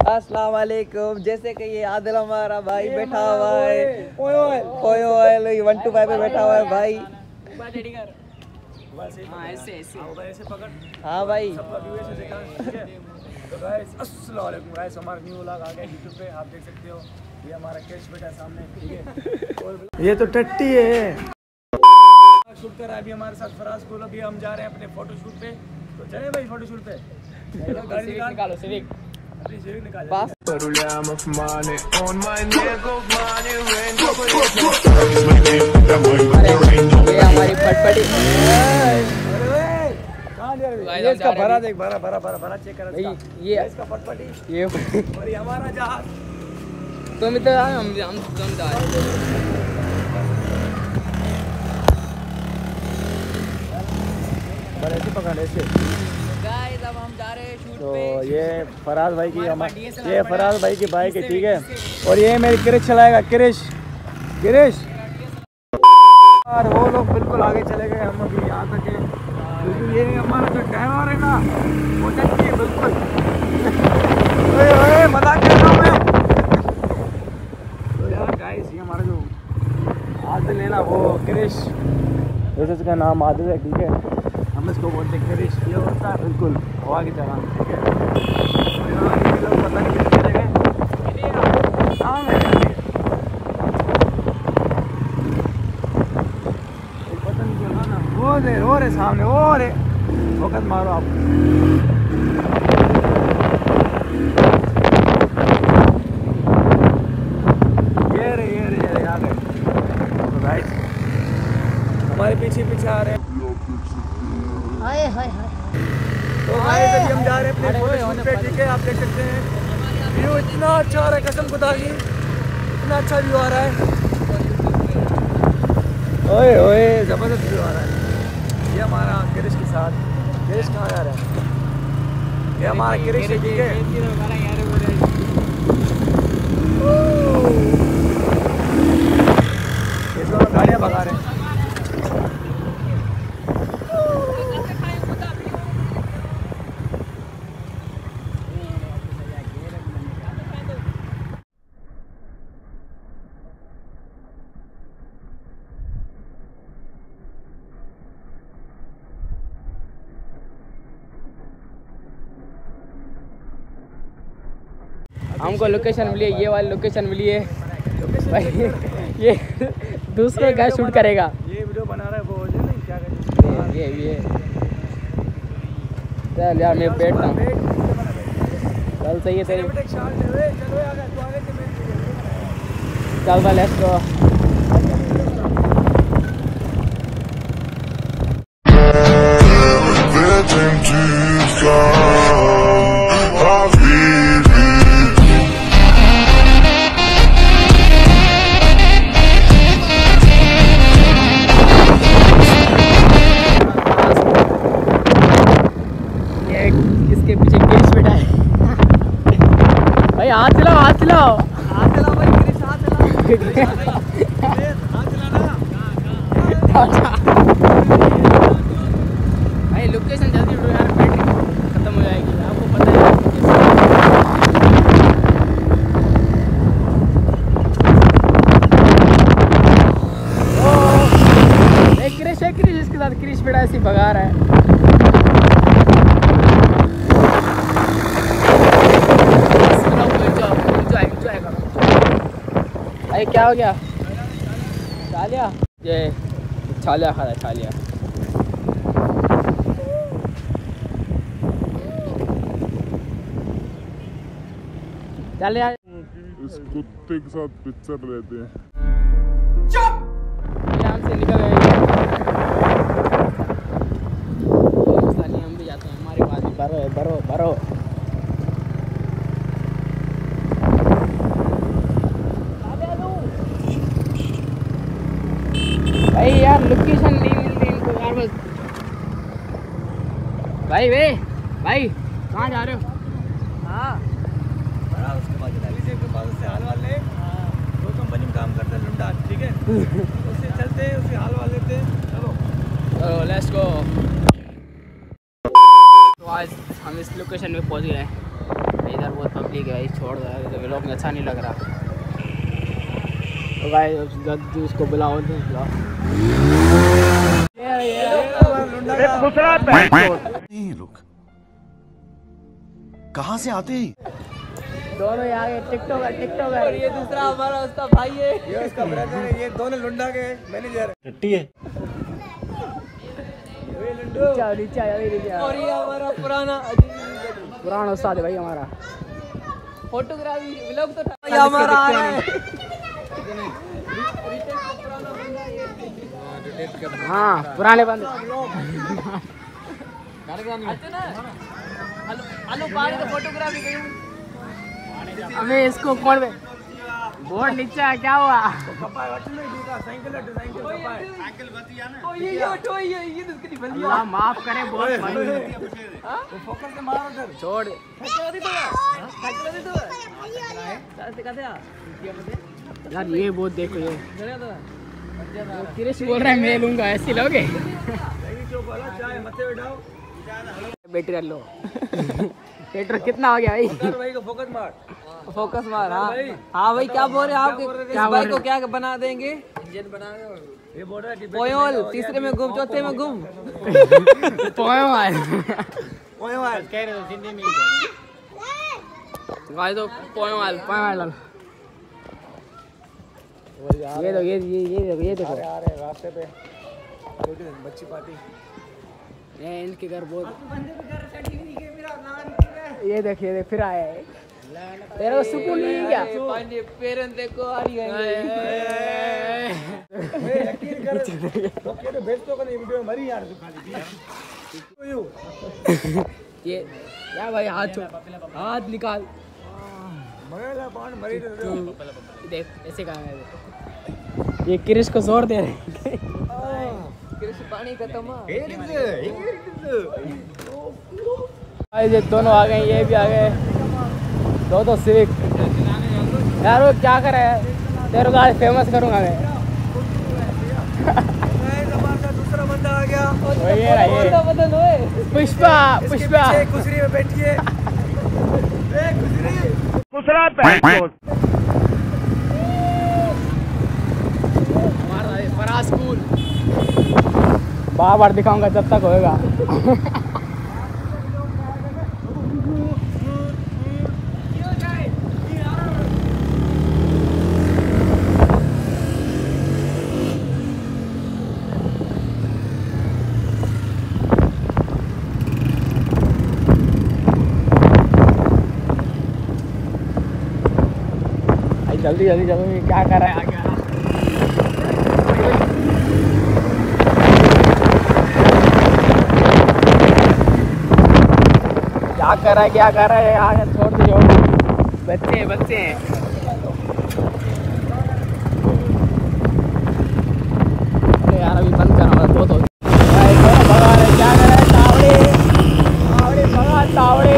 अस्सलाम वालेकुम। जैसे कि ये आदिल हमारा भाई बैठा हुआ है, ओए 125 पे बैठा हुआ है भाई। ऐसे पकड़। हाँ भाई। तो गाइस अस्सलाम वालेकुम गाइस, हमारा न्यू व्लॉग आ गया यूट्यूब पे, आप देख सकते हो। ये हमारा कैश बेटा सामने, ठीक है। ये तो टट्टी है। शूट कर अभी हमारे साथ फराज को। अभी हम जा रहे हैं अपने फोटो शूट पे, तो चले भाई फोटो शूट पे। गाड़ी निकालो, सिविक अपनी सिविक निकाल। ये हमारी फटफटी। ये इसका भरा देख, भरा चेक कर भाई। ये इसका फटफटी, ये और ये हमारा जहाज। तुम इधर आओ, हम तुम जा। ऐसे पकड़ ऐसे। गाइस अब हम जा रहे हैं शूट तो पे। ये फराज भाई की ये फराज भाई की बाइक है, ठीक है। और ये मेरी क्रिश चलाएगा, क्रिश। और वो लोग बिल्कुल आगे चले गए, हम अभी यहाँ तक है। बिल्कुल ये हमारा जो ड्राइवर है ना, वो टट्टी है बिल्कुल। ओए मजाक कर रहा हूँ मैं। तो यार गाइस, ये हमारा जो आदिल है ना, वो क्रिश, वैसे इसका नाम आदिल है, ठीक है। हम इसको बोलते हैं क्रिश। ये होता है बिल्कुल हवा की तरह, ठीक है। और यहाँ ये लोग पता नहीं किस चले गए। हाँ मैं पता नहीं चला ना। वो रे सामने, वो रे वक्त मारो आप। ये रे आ गए। तो गाइस हमारे पीछे आ रहे हैं। तो गाइस अभी हम जा रहे हैं अपने फोटो शूट पे, ठीक है। आप देख सकते हैं व्यू इतना अच्छा आ रहा है, कसम खुदा की इतना अच्छा व्यू आ रहा है। ओए जबरदस्त व्यू आ रहा है। ये हमारा क्रिश के साथ। क्रिश कहाँ जा रहा है? ये हमारा क्रिश है, ठीक है। ये दोनों गाड़ियाँ भगा रहे हैं। हमको लोकेशन मिली है, ये वाली लोकेशन मिली है भाई। ये दूसरे का शूट करेगा। ये वीडियो बना रहा है वो, नहीं क्या कहते हैं ये चल यार मैं बैठता हूँ। चल सही है तेरी। चल भाई लेट्स गो। इसके पीछे क्रिश बैठा है भाई। हाथ चलाओ भाई। क्रिश हाथ चलाओ। भाई लोकेशन जल्दी उठो यार, बैटरी खत्म हो जाएगी, आपको पता है। क्रिश इसके साथ क्रिश बैठा ऐसे भगा रहा है। भाई क्या हो गया? छालिया, ये छालिया खा रहा है, छालिया। चल यार, इस कुत्ते के साथ पिक्चर लेते हैं। यहाँ से निकल गए। हम भी जाते हैं, हमारे पास बरो। भाई यार लोकेशन नहीं मिल रही इनको यार बस। भाई कहाँ जा रहे हो? हाँ उसके बाद के पास उससे हाल वाले वो कंपनी में काम करते हैं, लुंडा, ठीक है। उससे चलते हैं, उससे हाल वाले थे। चलो लेट्स गो। तो आज हम इस लोकेशन में पहुंच गए हैं। इधर बहुत पब्लिक है भाई, छोड़ दो तो व्लॉग में अच्छा नहीं लग रहा। तो भाई गद्दू उसको बुलाओ तो बुलाओ। ये लोग कहाँ से आते हैं? दोनों ही आगे टिकटॉक है। और ये दूसरा हमारा उसका भाई है, ये उसका ब्रदर है, ये दोनों लुंडा के मैनेजर टट्टी है। नीचे और ये हमारा पुराना उस्ताद है भाई हमारा। फोटोग्राफी व्लॉग तो ये हमारा आ रहा है। हाँ पुराने बंद। फोटोग्राफी अबे इसको कौन बे बोर्ड नीचे है, क्या हुआ? अल्लाह माफ करे, बहुत छोड़ यार। ये बहुत देखो ये किरेश बोल रहा है मैं लूंगा, ऐसे लोगे बैटरी कर लो। पेट्रोल कितना हो गया भाई? फोकस मार। हाँ भाई क्या बोल रहे हैं आप? इस बाइक को क्या बना देंगे? इंजन बना दो। पोयोल तीसरे में घूम, चौथे में घूम। पोयोल कह रहे हो हिंदी में गाइस, तो पोयोल ये देखो आ रहे रास्ते पे बच्ची पार्टी। ये इनके घर बहुत, ये देख फिर आया है। तेरे को सुकून नहीं क्या? पेरेंट्स देखो आ रही है। यकीन कर तो के भेज तो नहीं वीडियो मरी यार ये क्या भाई? हाथ निकाल। मरी देख ऐसे कहा है। ये क्रिश को जोर दे रहे। पानी खत्म। ये दोनों आ गए, ये भी आ गए, दो सिविक। यार वो क्या करे, तेरे को आज फेमस करूंगा मैं। दूसरा बंदा आ गया। पुष्पा कुसरी में बैठिए। फराज स्कूल बार दिखाऊंगा जब तक होएगा। जल्दी क्या कर रहा है आगे? क्या कर रहा है आगे? छोड़ दो, बच्चे हैं। अरे यार अभी बंद करना बहुत हो गया। क्या कर रहा है? तावड़े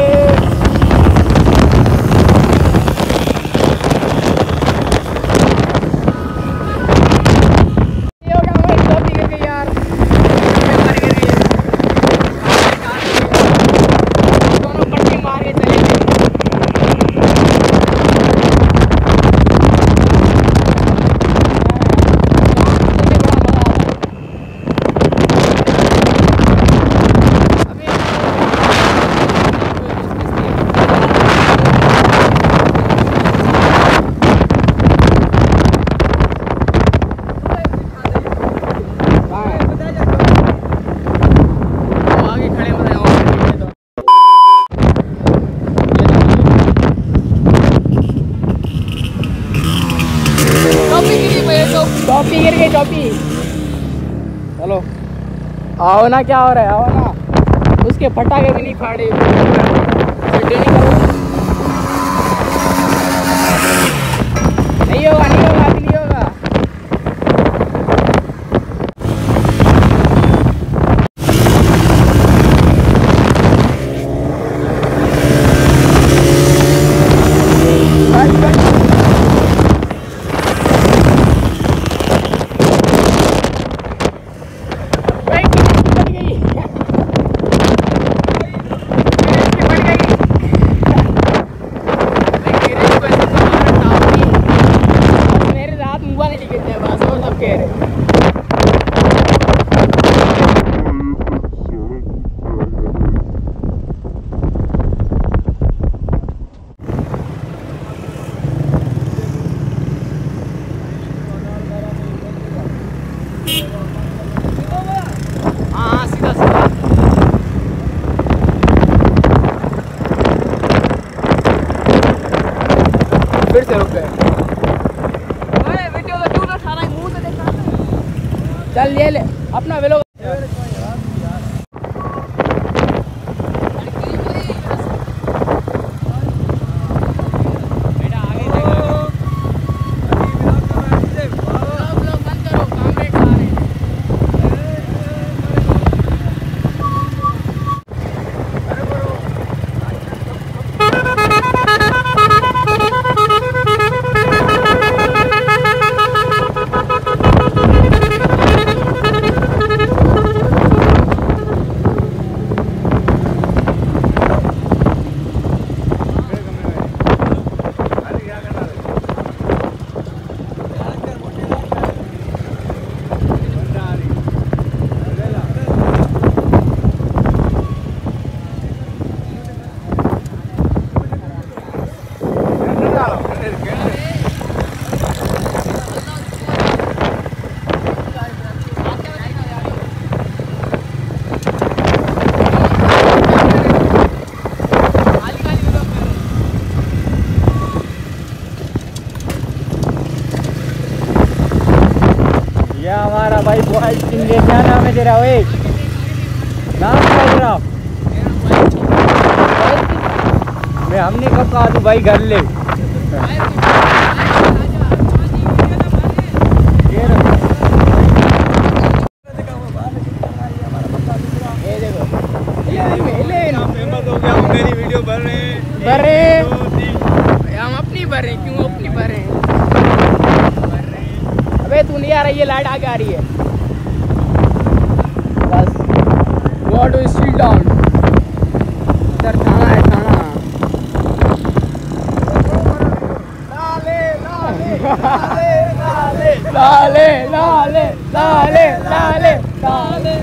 टॉपी। चलो आओ ना, क्या हो रहा है? आओ ना, उसके पटाखे भी नहीं फाड़े। नहीं होगा अभी नहीं होगा। चल ये ले अपना व्लॉग। हमारा भाई बॉय चिंगे, क्या नाम है तेरा? ओए नाम क्या है तेरा? मैं हमने कब कहा तू भाई घर ले। मेरी वीडियो भर रहे हैं हम अपनी भर रहे हैं। क्यों अपनी भर रहे हैं? अबे तू नहीं आ रही है, लाइट आगे आ रही है बस। गो टू स्ट्रीट डाउन, इधर थाना है, थाना। लाले लाले लाले लाले लाले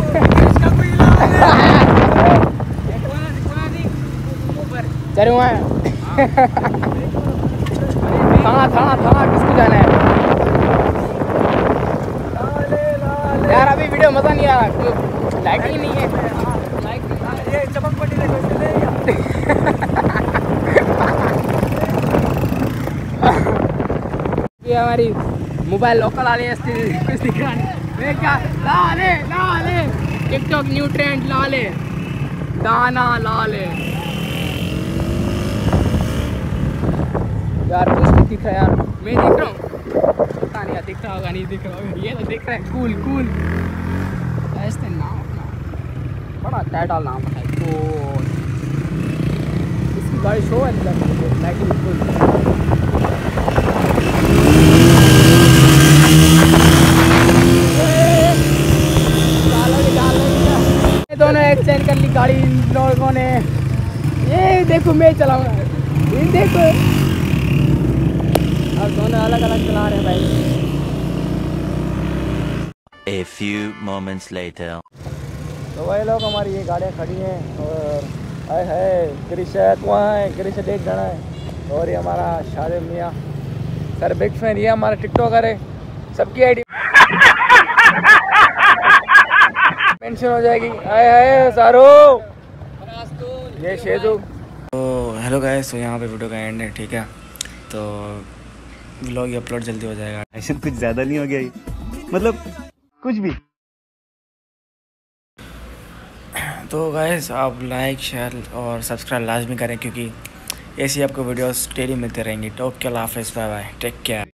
चलो वहाँ थाना थाना थाना किसको जाना है यार? अभी वीडियो मजा नहीं आ रहा, लाइट ही नहीं है। ये चमकपट्टी ये हमारी मोबाइल लोकल वाले कुछ दिख रहा नहीं। क्या लाले लाले टिकटॉक न्यू ट्रेंड लाले दाना लाले। यार कुछ नहीं दिख रहा यार, मैं दिख रहा हूँ पता नहीं दिख रहा होगा नहीं दिख रहा होगा। ये तो दिख रहा है कूल कूल, ऐसे नाम अपना बड़ा टाइटल नाम है कूल। इसकी गाड़ी शो है लाइटिंग फुल। दोनों एक्सचेंज कर ली गाड़ी इन लोगों ने। ये देखो मैं चलाऊंगा, ये देखो अब दोनों अलग अलग चला रहे हैं भाई। A few moments later. तो वही लोग हमारी ये गाड़ियाँ खड़ी हैं और आए है क्रिशत वहाँ है, क्रिशत एक जना है और ये हमारा शादिब मियाँ सर बिग फैन। ये हमारा टिकटॉकर है, सबकी आईडी मेंशन हो जाएगी। आए है सारो ये शेजू। तो हेलो गाइस, तो यहाँ पे वीडियो का एंड है, ठीक है? तो व्लॉग अपलोड जल्दी हो जाएगा। ऐसे कुछ ज्यादा नहीं हो गया ये? मतलब कुछ भी। तो गाइस आप लाइक शेयर और सब्सक्राइब लाजमी करें, क्योंकि ऐसी आपको वीडियोस डेली मिलते रहेंगी। तो ओके, अल्लाह हाफ़िज़, बाय बाय, टेक केयर।